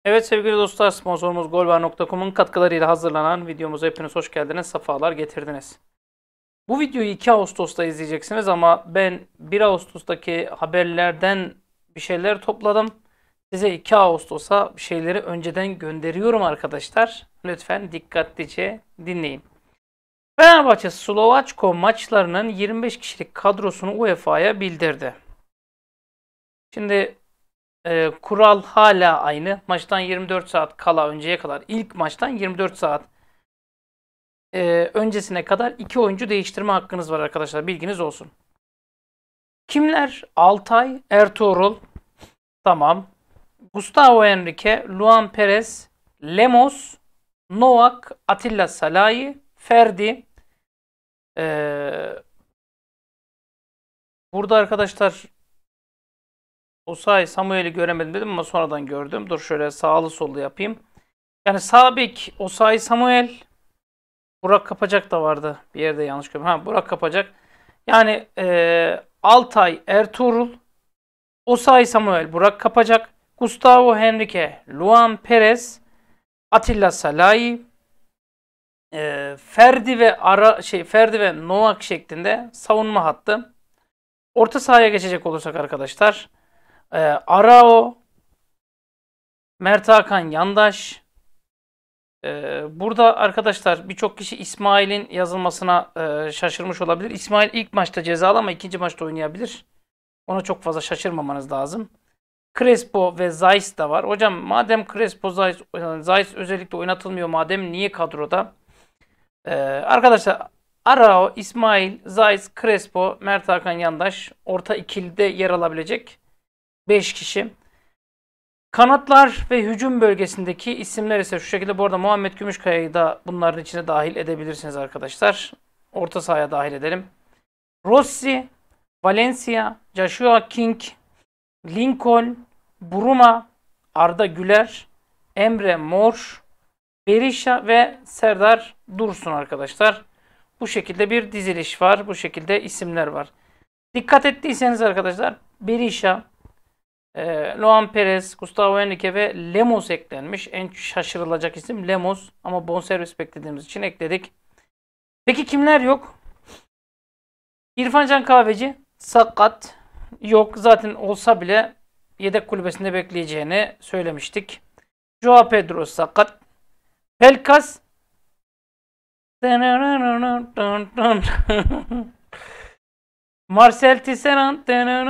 Evet sevgili dostlar, sponsorumuz golvar.com'un katkılarıyla hazırlanan videomuza hepiniz hoş geldiniz, sefalar getirdiniz. Bu videoyu 2 Ağustos'ta izleyeceksiniz ama ben 1 Ağustos'taki haberlerden bir şeyler topladım. Size 2 Ağustos'a bir şeyleri önceden gönderiyorum arkadaşlar. Lütfen dikkatlice dinleyin. Fenerbahçe Slovaçko maçlarının 25 kişilik kadrosunu UEFA'ya bildirdi. Şimdi kural hala aynı. Maçtan 24 saat kala önceye kadar, ilk maçtan 24 saat öncesine kadar 2 oyuncu değiştirme hakkınız var arkadaşlar. Bilginiz olsun. Kimler? Altay, Ertuğrul. Tamam. Gustavo Henrique, Luan Perez, Lemos, Novak, Atilla Salahi, Ferdi. Burada arkadaşlar Osayi Samuel'i göremedim dedim ama sonradan gördüm. Dur şöyle sağlı sollu yapayım. Yani sağ bek Osayi Samuel. Burak Kapacak da vardı. Bir yerde yanlış gördüm. Ha, Burak Kapacak. Yani Altay Ertuğrul, Osayi Samuel, Burak Kapacak, Gustavo Henrique, Luan Perez, Atilla Salahi, Ferdi ve Novak şeklinde savunma hattı. Orta sahaya geçecek olursak arkadaşlar, Arao, Mert Hakan Yandaş. Burada arkadaşlar birçok kişi İsmail'in yazılmasına şaşırmış olabilir. İsmail ilk maçta cezalı ama ikinci maçta oynayabilir. Ona çok fazla şaşırmamanız lazım. Crespo ve Zeiss da var. Hocam madem Crespo, Zeiss özellikle oynatılmıyor madem niye kadroda? Arkadaşlar Arao, İsmail, Zeiss, Crespo, Mert Hakan Yandaş orta ikilide yer alabilecek 5 kişi. Kanatlar ve hücum bölgesindeki isimler ise şu şekilde. Bu arada Muhammed Gümüşkaya'yı da bunların içine dahil edebilirsiniz arkadaşlar. Orta sahaya dahil edelim. Rossi, Valencia, Joshua King, Lincoln, Buruma, Arda Güler, Emre Mor, Berisha ve Serdar Dursun arkadaşlar. Bu şekilde bir diziliş var. Bu şekilde isimler var. Dikkat ettiyseniz arkadaşlar Berisha, Luan Perez, Gustavo Henrique ve Lemos eklenmiş. En şaşırılacak isim Lemos ama bonservis beklediğimiz için ekledik. Peki kimler yok? İrfan Can Kahveci sakat. Yok. Zaten olsa bile yedek kulübesinde bekleyeceğini söylemiştik. Joao Pedro sakat. Pelkas Marcel Tisserand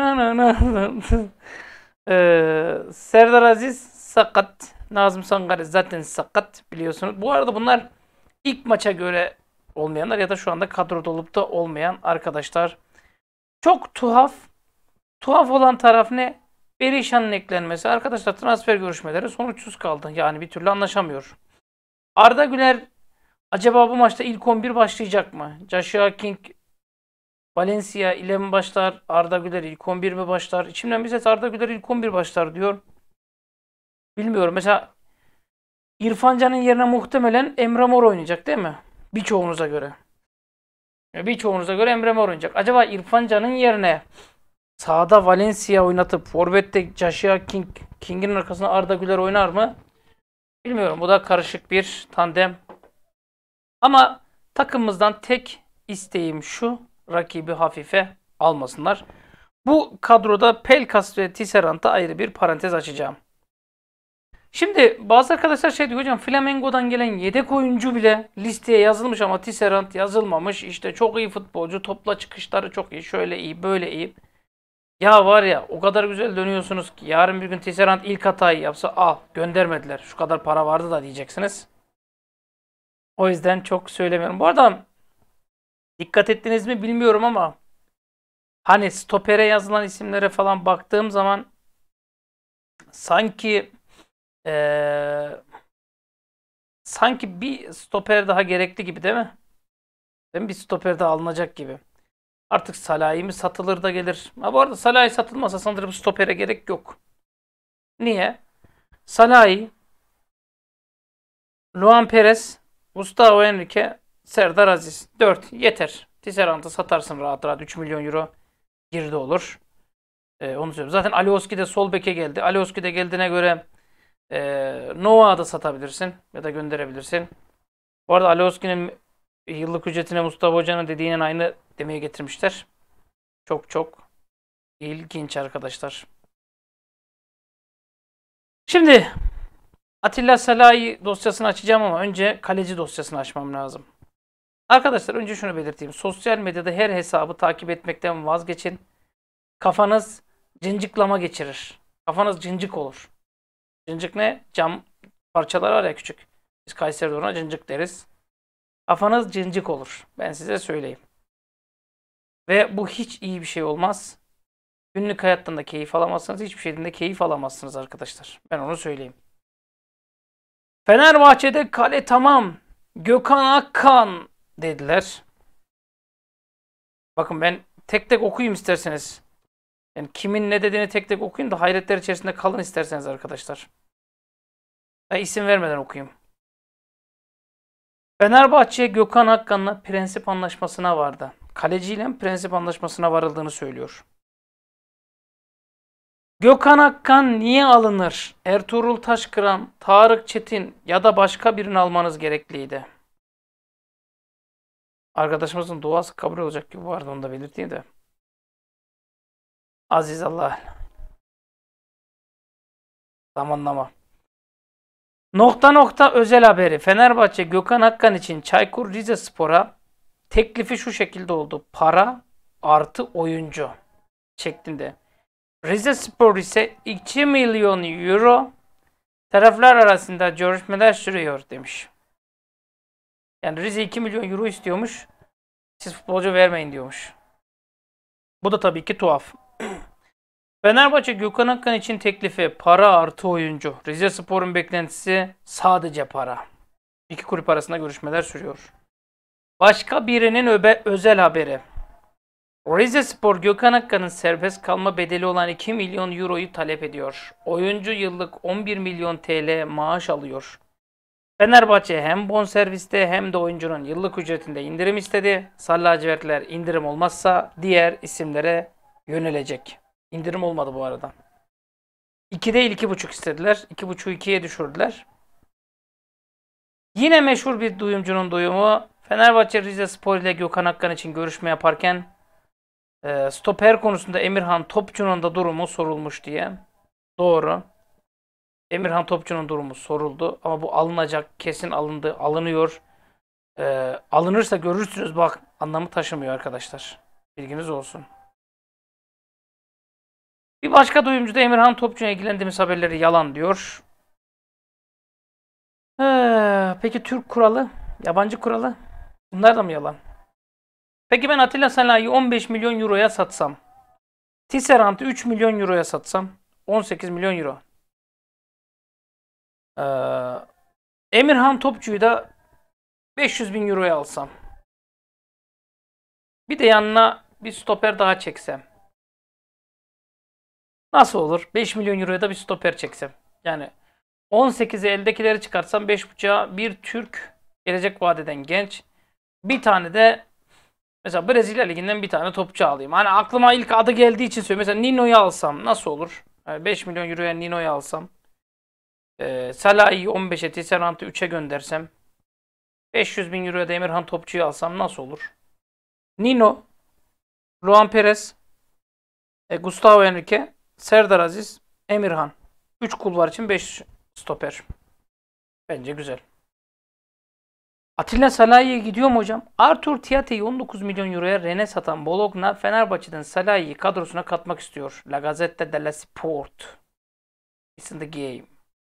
Serdar Aziz sakat. Nazım Sangare zaten sakat biliyorsunuz. Bu arada bunlar ilk maça göre olmayanlar ya da şu anda kadroda olup da olmayan arkadaşlar. Çok tuhaf. Tuhaf olan taraf ne? Berisha'nın eklenmesi. Arkadaşlar transfer görüşmeleri sonuçsuz kaldı. Yani bir türlü anlaşamıyor. Arda Güler acaba bu maçta ilk 11 başlayacak mı? Joshua King Valencia ile mi başlar? Arda Güler ilk 11 mi başlar? İçimden bir ses Arda Güler ilk 11 başlar diyor. Bilmiyorum. Mesela İrfan Can'ın yerine muhtemelen Emre Mor oynayacak değil mi? Birçoğunuza göre. Birçoğunuza göre Emre Mor oynayacak. Acaba İrfan Can'ın yerine sağda Valencia oynatıp forvette Joshua King'in arkasına Arda Güler oynar mı? Bilmiyorum. Bu da karışık bir tandem. Ama takımımızdan tek isteğim şu. Rakibi hafife almasınlar. Bu kadroda Pelkas ve Tisserand'a ayrı bir parantez açacağım. Şimdi bazı arkadaşlar şey diyor hocam Flamengo'dan gelen yedek oyuncu bile listeye yazılmış ama Tisserand yazılmamış. İşte çok iyi futbolcu, topla çıkışları çok iyi, şöyle iyi, böyle iyi. Ya var ya o kadar güzel dönüyorsunuz ki yarın bir gün Tisserand ilk hatayı yapsa göndermediler. Şu kadar para vardı da diyeceksiniz. O yüzden çok söylemiyorum. Bu arada dikkat ettiniz mi bilmiyorum ama hani stopere yazılan isimlere falan baktığım zaman sanki bir stoper daha gerekli gibi değil mi? Değil mi? Bir stoper daha alınacak gibi. Artık Salahi mi satılır da gelir. Ha, bu arada Salahi satılmasa sanırım stopere gerek yok. Niye? Salahi, Luan Perez, Gustavo Henrique, Serdar Aziz. 4 yeter. Tisserand'ı satarsın rahat rahat. 3 milyon euro girdi olur. Onu söyleyeyim. Zaten Alioski de sol beke geldi. Alioski de geldiğine göre Nova'ya da satabilirsin ya da gönderebilirsin. Bu arada Alioski'nin yıllık ücretine Mustafa Hoca'nın dediğinin aynı demeye getirmişler. Çok çok ilginç arkadaşlar. Şimdi Atilla Salahi dosyasını açacağım ama önce kaleci dosyasını açmam lazım. Arkadaşlar önce şunu belirteyim. Sosyal medyada her hesabı takip etmekten vazgeçin. Kafanız cıncıklama geçirir. Kafanız cıncık olur. Cıncık ne? Cam parçalar var ya küçük. Biz Kayseri'de ona cıncık deriz. Kafanız cıncık olur. Ben size söyleyeyim. Ve bu hiç iyi bir şey olmaz. Günlük hayattan da keyif alamazsınız. Hiçbir şeyden de keyif alamazsınız arkadaşlar. Ben onu söyleyeyim. Fenerbahçe'de kale tamam. Gökhan Akkan dediler. Bakın ben tek tek okuyayım isterseniz. Yani kimin ne dediğini tek tek okuyayım da hayretler içerisinde kalın isterseniz arkadaşlar. Ben isim vermeden okuyayım. Fenerbahçe Gökhan Akkan'la prensip anlaşmasına vardı. Kaleciyle prensip anlaşmasına varıldığını söylüyor. Gökhan Akkan niye alınır? Ertuğrul Taşkıran, Tarık Çetin ya da başka birini almanız gerekliydi. Arkadaşımızın duası kabul olacak gibi vardı, onu da belirteyim de. Aziz Allah. Zamanlama. Nokta nokta özel haberi. Fenerbahçe Gökhan Akkan için Çaykur Rizespor'a teklifi şu şekilde oldu. Para artı oyuncu şeklinde. Rizespor ise 2 milyon euro taraflar arasında görüşmeler sürüyor demiş. Yani Rize 2 milyon euro istiyormuş. Siz futbolcu vermeyin diyormuş. Bu da tabii ki tuhaf. Fenerbahçe Gökhan Akkan için teklifi para artı oyuncu. Rizespor'un beklentisi sadece para. İki kulüp arasında görüşmeler sürüyor. Başka birinin özel haberi. Rizespor Gökhan Akkan'ın serbest kalma bedeli olan 2 milyon euroyu talep ediyor. Oyuncu yıllık 11 milyon TL maaş alıyor. Fenerbahçe hem bonserviste hem de oyuncunun yıllık ücretinde indirim istedi. Sarı lacivertler indirim olmazsa diğer isimlere yönelecek. İndirim olmadı bu arada. 2 değil 2,5 istediler. 2,5'u 2'ye düşürdüler. Yine meşhur bir duyumcunun duyumu. Fenerbahçe Rizespor ile Gökhan Akkan için görüşme yaparken stoper konusunda Emirhan Topçu'nun da durumu sorulmuş diye. Doğru. Emirhan Topçu'nun durumu soruldu. Ama bu alınacak. Kesin alındı. Alınıyor. Alınırsa görürsünüz bak. Anlamı taşımıyor arkadaşlar. Bilginiz olsun. Bir başka duyumcu da Emirhan Topçu'ya ilgilendiğimiz haberleri yalan diyor. Peki Türk kuralı? Yabancı kuralı? Bunlar da mı yalan? Peki ben Atilla Salahi'yi 15 milyon euroya satsam. Tisserand'ı 3 milyon euroya satsam. 18 milyon euro. Emirhan Topçu'yu da 500 bin euroya alsam. Bir de yanına bir stoper daha çeksem. Nasıl olur? 5 milyon euroya da bir stoper çeksem. Yani 18'e eldekileri çıkarsam 5,5'a bir Türk gelecek vadeden genç. Bir tane de mesela Brezilya Ligi'nden bir tane topçu alayım. Hani aklıma ilk adı geldiği için söylüyorum. Mesela Nino'yu alsam nasıl olur? Yani 5 milyon euroya Nino'yu alsam. Salah'ı 15'e, Tisserand'ı 3'e göndersem. 500 bin euroya da Emirhan Topçu'yu alsam nasıl olur? Nino, Luan Perez, Gustavo Henrique, Serdar Aziz, Emirhan. 3 kulvar için 5 stoper. Bence güzel. Atilla Salahi'ye gidiyor mu hocam? Arthur Tiate'yi 19 milyon euroya Rennes'e satan Bologna Fenerbahçe'den Salahi'yi kadrosuna katmak istiyor. La Gazzetta dello Sport. It's in the game.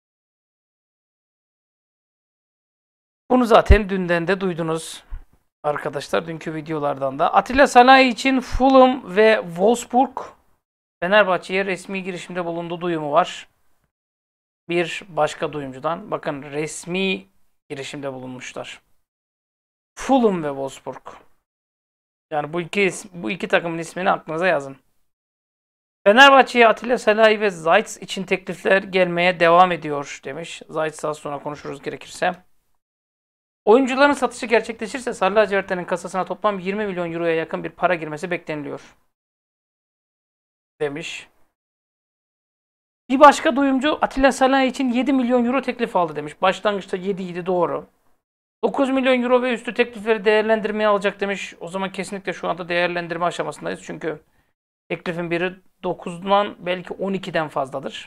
Bunu zaten dünden de duydunuz arkadaşlar, dünkü videolardan da. Atilla Salahi için Fulham ve Wolfsburg Fenerbahçe'ye resmi girişimde bulunduğu duyumu var. Bir başka duyumcudan. Bakın resmi girişimde bulunmuşlar. Fulham ve Wolfsburg. Yani bu iki takımın ismini aklınıza yazın. Fenerbahçe'ye Atilla Salahi ve Zayt için teklifler gelmeye devam ediyor demiş. Zayt'ı az sonra konuşuruz gerekirse. Oyuncuların satışı gerçekleşirse Sarı lacivertlerin kasasına toplam 20 milyon euroya yakın bir para girmesi bekleniliyor. Demiş. Bir başka duyumcu Atilla Salahı için 7 milyon euro teklif aldı demiş. Başlangıçta 7 idi, doğru. 9 milyon euro ve üstü teklifleri değerlendirmeye alacak demiş. O zaman kesinlikle şu anda değerlendirme aşamasındayız. Çünkü teklifin biri 9'dan belki 12'den fazladır.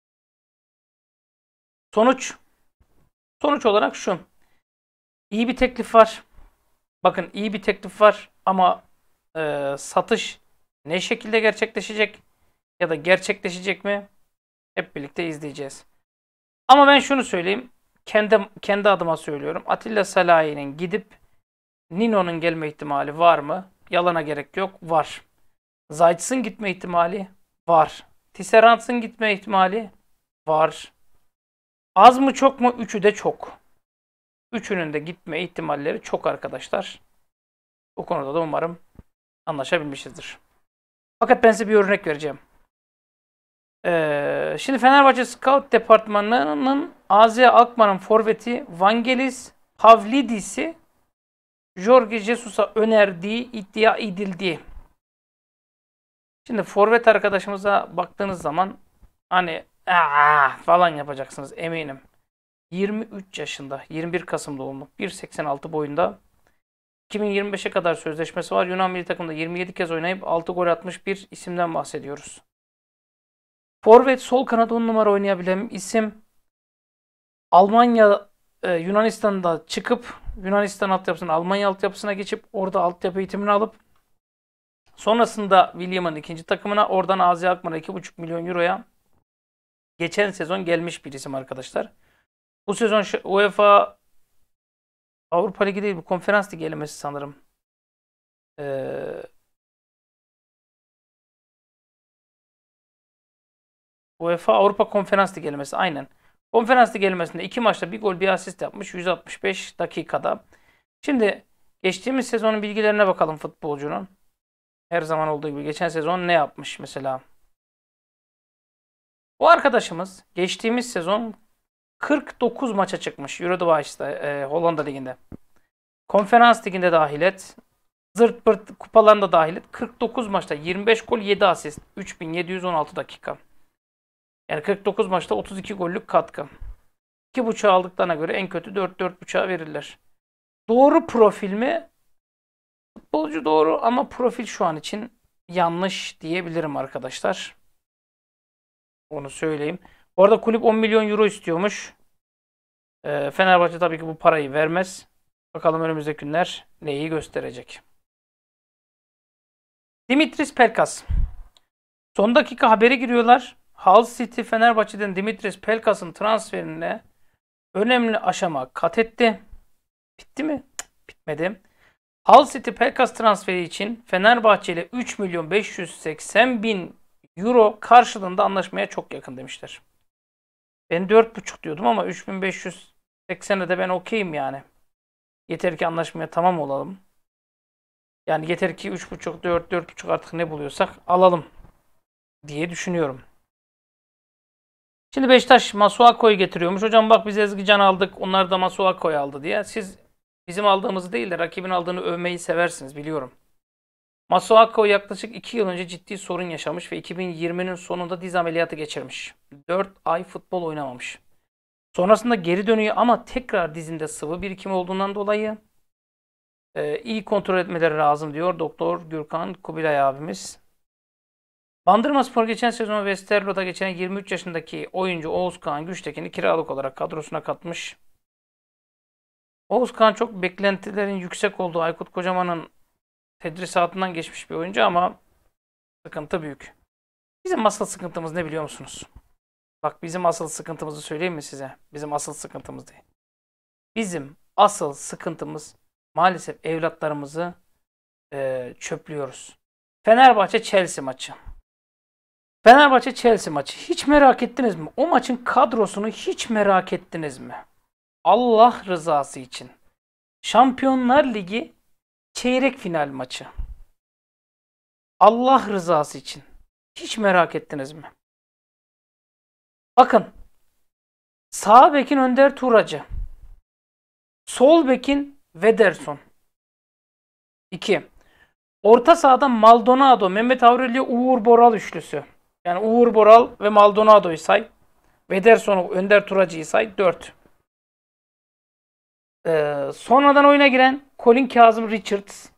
Sonuç olarak şu. İyi bir teklif var. Bakın, iyi bir teklif var ama satış ne şekilde gerçekleşecek ya da gerçekleşecek mi? Hep birlikte izleyeceğiz. Ama ben şunu söyleyeyim. Kendi adıma söylüyorum. Atilla Salahi'nin gidip Nino'nun gelme ihtimali var mı? Yalana gerek yok. Var. Zayt'sın gitme ihtimali var. Tisserands'ın gitme ihtimali var. Az mı çok mu? Üçü de çok. Üçünün de gitme ihtimalleri çok arkadaşlar. Bu konuda da umarım anlaşabilmişizdir. Fakat ben size bir örnek vereceğim. Şimdi Fenerbahçe Scout Departmanı'nın AZ Alkmaar'ın forveti Vangelis Pavlidis'i Jorge Jesus'a önerdiği iddia edildi. Şimdi forvet arkadaşımıza baktığınız zaman hani falan yapacaksınız eminim. 23 yaşında, 21 Kasım doğumlu, 1.86 boyunda. 2025'e kadar sözleşmesi var. Yunan milli takımda 27 kez oynayıp 6 gol atmış bir isimden bahsediyoruz. Forvet, sol kanat 10 numara oynayabilen isim. Almanya, Yunanistan'da çıkıp Yunanistan altyapısına, Almanya altyapısına geçip orada altyapı eğitimini alıp sonrasında William'ın ikinci takımına, oradan AZ Alkmaar'a 2,5 milyon euroya geçen sezon gelmiş bir isim arkadaşlar. Bu sezon UEFA Avrupa Ligi değil, bu Konferans Ligi elemesi sanırım. UEFA Avrupa Konferans Ligi elemesi, aynen. Konferans Ligi elemesinde 2 maçta 1 gol 1 asist yapmış 165 dakikada. Şimdi geçtiğimiz sezonun bilgilerine bakalım futbolcunun. Her zaman olduğu gibi geçen sezon ne yapmış mesela? Bu arkadaşımız geçtiğimiz sezon 49 maça çıkmış Eurodevice'da, Hollanda Ligi'nde. Konferans Ligi'nde dahil et. Zırt pırt kupalarında dahil et. 49 maçta 25 gol 7 asist. 3716 dakika. Yani 49 maçta 32 gollük katkı. 2.5 aldıklarına göre en kötü 4-4.5 verirler. Doğru profil mi? Futbolcu doğru ama profil şu an için yanlış diyebilirim arkadaşlar. Onu söyleyeyim. Bu arada kulüp 10 milyon euro istiyormuş. Fenerbahçe tabii ki bu parayı vermez. Bakalım önümüzdeki günler neyi gösterecek. Dimitris Pelkas. Son dakika haberi giriyorlar. Hull City Fenerbahçe'den Dimitris Pelkas'ın transferine önemli aşama kat etti. Bitti mi? Bitmedi. Hull City Pelkas transferi için Fenerbahçe ile 3 milyon 580 bin euro karşılığında anlaşmaya çok yakın demişler. Ben 4,5 diyordum ama 3580'e de ben okeyim yani. Yeter ki anlaşmaya tamam olalım. Yani yeter ki 3,5, 4, 4,5 artık ne buluyorsak alalım diye düşünüyorum. Şimdi Beşiktaş Masuako'yu getiriyormuş. Hocam bak biz Ezgican aldık, onlar da Masuako'yu aldı diye. Siz bizim aldığımızı değil de rakibin aldığını övmeyi seversiniz, biliyorum. Masuako yaklaşık 2 yıl önce ciddi sorun yaşamış ve 2020'nin sonunda diz ameliyatı geçirmiş. 4 ay futbol oynamamış. Sonrasında geri dönüyor ama tekrar dizinde sıvı birikimi olduğundan dolayı iyi kontrol etmeleri lazım diyor Doktor Gürkan Kubilay abimiz. Bandırmaspor geçen sezon Westerlo'da geçen 23 yaşındaki oyuncu Oğuzkan Güçtekin'i kiralık olarak kadrosuna katmış. Oğuzkan çok beklentilerin yüksek olduğu Aykut Kocaman'ın tedrisatından geçmiş bir oyuncu ama sıkıntı büyük. Bizim asıl sıkıntımız ne biliyor musunuz? Bak, bizim asıl sıkıntımızı söyleyeyim mi size? Bizim asıl sıkıntımız değil. Bizim asıl sıkıntımız maalesef evlatlarımızı çöplüyoruz. Fenerbahçe-Chelsea maçı. Fenerbahçe-Chelsea maçı. Hiç merak ettiniz mi? O maçın kadrosunu hiç merak ettiniz mi? Allah rızası için. Şampiyonlar Ligi çeyrek final maçı. Allah rızası için. Hiç merak ettiniz mi? Bakın. Sağ bekin Önder Turacı. Sol bekin Wederson. 2. Orta sahada Maldonado, Mehmet Aurelio, Uğur Boral üçlüsü. Yani Uğur Boral ve Maldonado'yu say. Vederson'u, Önder Turacı'yı say. 4. Sonradan oyuna giren Colin Kazım Richards.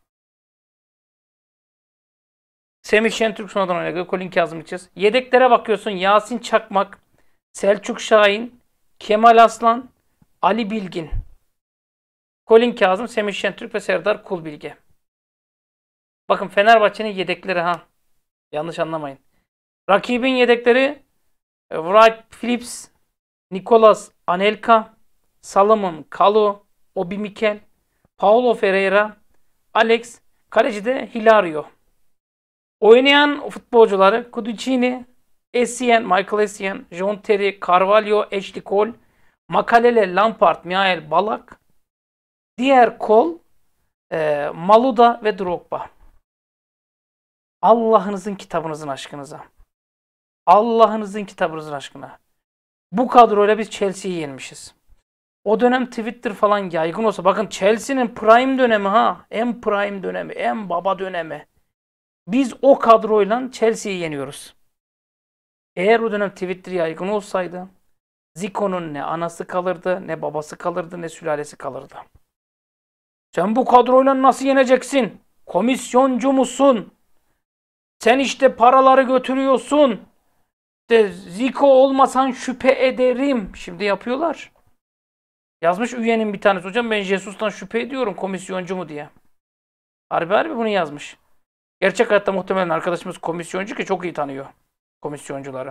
Semih Şentürk sonradan oyuna giriyor. Colin Kazım Richards. Yedeklere bakıyorsun. Yasin Çakmak, Selçuk Şahin, Kemal Aslan, Ali Bilgin. Colin Kazım, Semih Şentürk ve Serdar Kulbilge. Bakın Fenerbahçe'nin yedekleri ha. Yanlış anlamayın. Rakibin yedekleri Wright Phillips, Nicolas Anelka, Salomon Kalou, Obi Mikel, Paulo Ferreira, Alex, kaleci de Hilario. Oynayan futbolcuları Cudicini, Essien, Michael Essien, John Terry, Carvalho, Ashley Cole, Makalele, Lampard, Mihail Balak, diğer kol Maluda ve Drogba. Allah'ınızın kitabınızın aşkınıza. Allah'ınızın kitabınızın aşkına. Bu kadroyla biz Chelsea'yi yenmişiz. O dönem Twitter falan yaygın olsa. Bakın Chelsea'nin prime dönemi ha. En prime dönemi. En baba dönemi. Biz o kadroyla Chelsea'yi yeniyoruz. Eğer o dönem Twitter yaygın olsaydı Zico'nun ne anası kalırdı, ne babası kalırdı, ne sülalesi kalırdı. Sen bu kadroyla nasıl yeneceksin? Komisyoncu musun? Sen işte paraları götürüyorsun. De Zico olmasan şüphe ederim. Şimdi yapıyorlar. Yazmış üyenin bir tanesi. Hocam ben Jesus'tan şüphe ediyorum komisyoncu mu diye. Harbi bunu yazmış. Gerçek hayatta muhtemelen arkadaşımız komisyoncu ki çok iyi tanıyor komisyoncuları.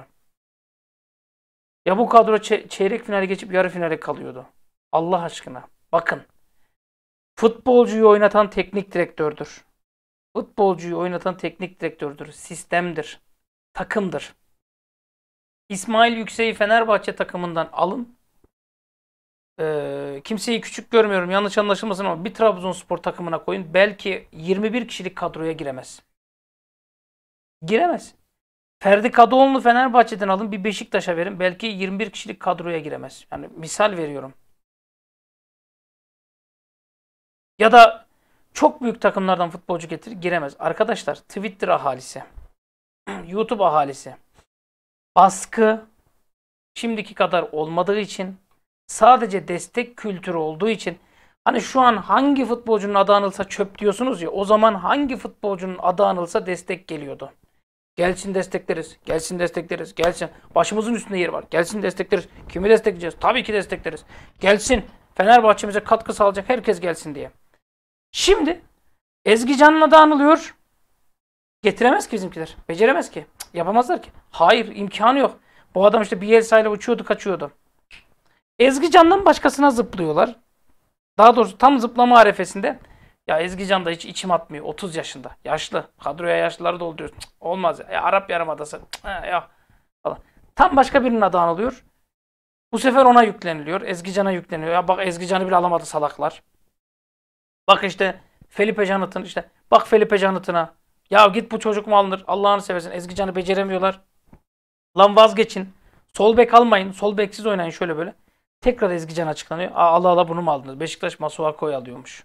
Ya bu kadro çeyrek finale geçip yarı finale kalıyordu. Allah aşkına. Bakın. Futbolcuyu oynatan teknik direktördür. Futbolcuyu oynatan teknik direktördür. Sistemdir. Takımdır. İsmail Yüksek'i Fenerbahçe takımından alın. Kimseyi küçük görmüyorum. Yanlış anlaşılmasın ama bir Trabzonspor takımına koyun. Belki 21 kişilik kadroya giremez. Giremez. Ferdi Kadıoğlu'nu Fenerbahçe'den alın. Bir Beşiktaş'a verin. Belki 21 kişilik kadroya giremez. Yani misal veriyorum. Ya da çok büyük takımlardan futbolcu getir giremez. Arkadaşlar Twitter ahalisi, YouTube ahalisi, baskı şimdiki kadar olmadığı için, sadece destek kültürü olduğu için, hani şu an hangi futbolcunun adı anılsa çöp diyorsunuz ya, o zaman hangi futbolcunun adı anılsa destek geliyordu. Gelsin destekleriz, gelsin destekleriz, gelsin. Başımızın üstünde yeri var. Gelsin destekleriz. Kimi destekleyeceğiz? Tabii ki destekleriz. Gelsin. Fenerbahçe'mize katkı sağlayacak herkes gelsin diye. Şimdi Ezgi Can'ın adı anılıyor. Getiremez ki bizimkiler. Beceremez ki. Cık, yapamazlar ki. Hayır, imkanı yok. Bu adam işte Bielsa ile uçuyordu, kaçıyordu. Ezgi Can'dan başkasına zıplıyorlar. Daha doğrusu tam zıplama arefesinde. Ya Ezgi Can da hiç içim atmıyor. 30 yaşında. Yaşlı. Kadroya yaşlıları dolduruyor. Cık, olmaz ya. Arap Yarımadası. Cık, ya. Falan. Tam başka birinin adı anılıyor. Bu sefer ona yükleniliyor. Ezgi Can'a yükleniyor. Ya bak Ezgi Can'ı bile alamadı salaklar. Bak işte Felipe Canıt'ın işte. Bak Felipe Canıt'ına. Ya git bu çocuk mu alınır? Allah'ını seversen. Ezgi Can'ı beceremiyorlar. Lan vazgeçin. Sol bek almayın. Sol beksiz oynayın şöyle böyle. Tekrar Ezgi Can açıklanıyor. Allah Allah bunu mu aldınız? Beşiktaş Masuako'yu alıyormuş.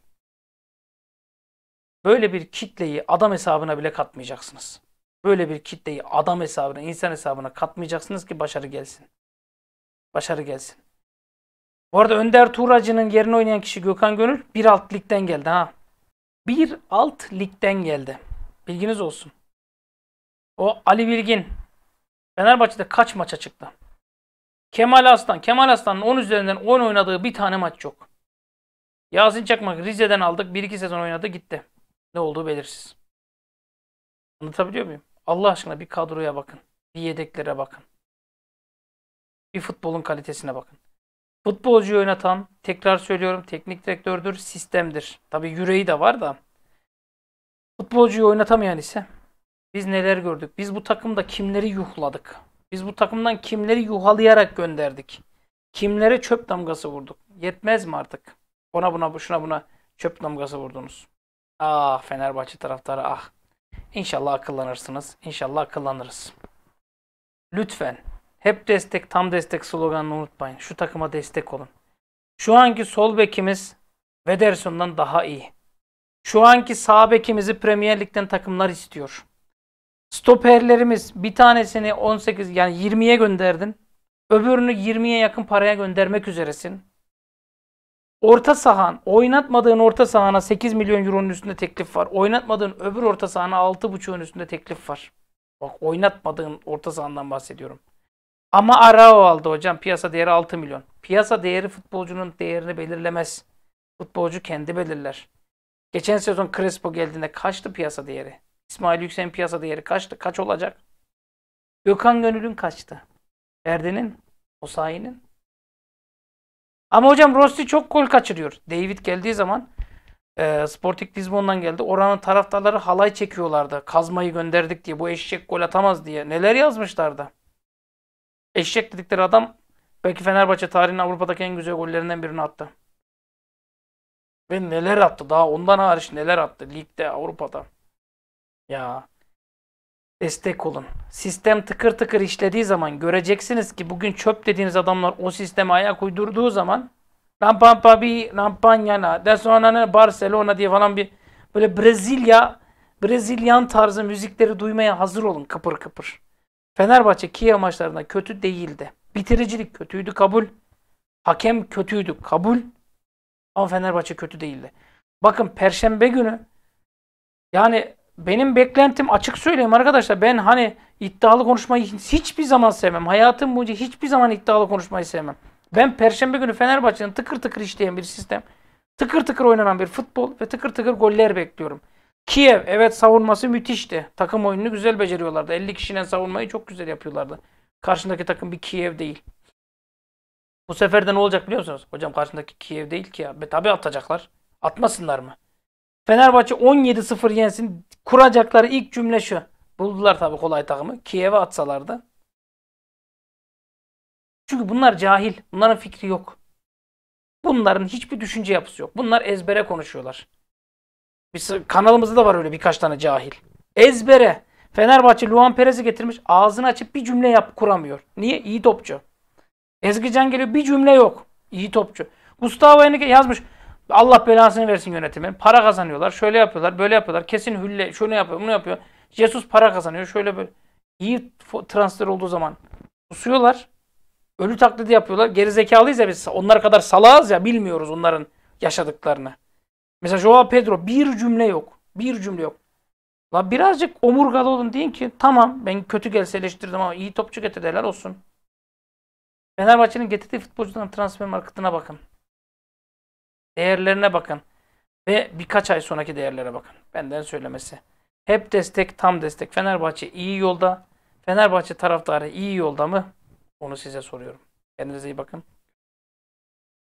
Böyle bir kitleyi adam hesabına bile katmayacaksınız. Böyle bir kitleyi adam hesabına, insan hesabına katmayacaksınız ki başarı gelsin. Başarı gelsin. Bu arada Önder Tuğracı'nın yerine oynayan kişi Gökhan Gönül bir alt ligden geldi ha. Bir alt ligden geldi. Bilginiz olsun. O Ali Bilgin Fenerbahçe'de kaç maça çıktı? Kemal Aslan. Kemal Aslan'ın 10 üzerinden 10 oynadığı bir tane maç yok. Yasin Çakmak Rize'den aldık. 1-2 sezon oynadı gitti. Ne olduğu belirsiz. Anlatabiliyor muyum? Allah aşkına bir kadroya bakın. Bir yedeklere bakın. Bir futbolun kalitesine bakın. Futbolcuyu oynatan, tekrar söylüyorum, teknik direktördür, sistemdir. Tabii yüreği de var da. Futbolcuyu oynatamayan ise biz neler gördük? Biz bu takımda kimleri yuhladık? Biz bu takımdan kimleri yuhalayarak gönderdik? Kimlere çöp damgası vurduk? Yetmez mi artık? Ona buna, şuna buna çöp damgası vurdunuz. Ah Fenerbahçe taraftarı ah. İnşallah akıllanırsınız. İnşallah akıllanırız. Lütfen. Hep destek, tam destek sloganını unutmayın. Şu takıma destek olun. Şu anki sol bekimiz Vederson'dan daha iyi. Şu anki sağ bekimizi Premier Lig'den takımlar istiyor. Stoperlerimiz bir tanesini 18 yani 20'ye gönderdin. Öbürünü 20'ye yakın paraya göndermek üzeresin. Orta sahan, oynatmadığın orta sahana 8 milyon euronun üstünde teklif var. Oynatmadığın öbür orta sahana 6,5'un üstünde teklif var. Bak, oynatmadığın orta sahandan bahsediyorum. Ama Arao aldı hocam. Piyasa değeri 6 milyon. Piyasa değeri futbolcunun değerini belirlemez. Futbolcu kendi belirler. Geçen sezon Crespo geldiğinde kaçtı piyasa değeri? İsmail Yüksek'in piyasa değeri kaçtı? Kaç olacak? Gökhan Gönül'ün kaçtı? Ferdi'nin? Osayi'nin? Ama hocam Rossi çok gol kaçırıyor. David geldiği zaman Sporting Lisbon'dan geldi. Oranın taraftarları halay çekiyorlardı. Kazmayı gönderdik diye. Bu eşek gol atamaz diye. Neler yazmışlardı. Eşek dedikleri adam belki Fenerbahçe tarihinin Avrupa'daki en güzel gollerinden birini attı. Ve neler attı. Daha ondan hariç neler attı. Ligde, Avrupa'da. Ya destek olun. Sistem tıkır tıkır işlediği zaman göreceksiniz ki bugün çöp dediğiniz adamlar o sisteme ayak uydurduğu zaman Lampanyana, de sonra ne Barcelona diye falan bir böyle Brezilyan tarzı müzikleri duymaya hazır olun kıpır kıpır. Fenerbahçe Kiev maçlarında kötü değildi. Bitiricilik kötüydü, kabul. Hakem kötüydü, kabul. Ama Fenerbahçe kötü değildi. Bakın Perşembe günü yani benim beklentim, açık söyleyeyim arkadaşlar, ben hani iddialı konuşmayı hiçbir zaman sevmem. Hayatım boyunca hiçbir zaman iddialı konuşmayı sevmem. Ben Perşembe günü Fenerbahçe'nin tıkır tıkır işleyen bir sistem, tıkır tıkır oynanan bir futbol ve tıkır tıkır goller bekliyorum. Kiev evet savunması müthişti. Takım oyununu güzel beceriyorlardı. 50 kişiden savunmayı çok güzel yapıyorlardı. Karşındaki takım bir Kiev değil. Bu sefer de ne olacak biliyor musunuz? Hocam karşındaki Kiev değil ki ya. Tabii atacaklar. Atmasınlar mı? Fenerbahçe 17-0 yensin. Kuracakları ilk cümle şu. Buldular tabii kolay takımı. Kiev'e atsalardı. Çünkü bunlar cahil. Bunların fikri yok. Bunların hiçbir düşünce yapısı yok. Bunlar ezbere konuşuyorlar. Kanalımızda da var öyle birkaç tane cahil. Ezbere. Fenerbahçe Luan Perez'i getirmiş. Ağzını açıp bir cümle kuramıyor. Niye? İyi topçu. Ezgican geliyor, bir cümle yok. İyi topçu. Gustavo Henrique yazmış. Allah belasını versin yönetimin. Para kazanıyorlar. Şöyle yapıyorlar, böyle yapıyorlar. Kesin hülle, şunu yapıyor, bunu yapıyor. Jesus para kazanıyor. Şöyle böyle. İyi transfer olduğu zaman susuyorlar. Ölü taklidi yapıyorlar. Gerizekalıyız ya biz. Onlar kadar salağız ya, bilmiyoruz onların yaşadıklarını. Mesela Joao Pedro bir cümle yok. Bir cümle yok. La birazcık omurgalı olun, deyin ki tamam ben kötü gelse eleştirdim ama iyi topçu getirdi, helal olsun. Fenerbahçe'nin getirdiği futbolcuların transfer marketine bakın. Değerlerine bakın. Ve birkaç ay sonraki değerlere bakın. Benden söylemesi. Hep destek, tam destek. Fenerbahçe iyi yolda. Fenerbahçe taraftarı iyi yolda mı? Onu size soruyorum. Kendinize iyi bakın.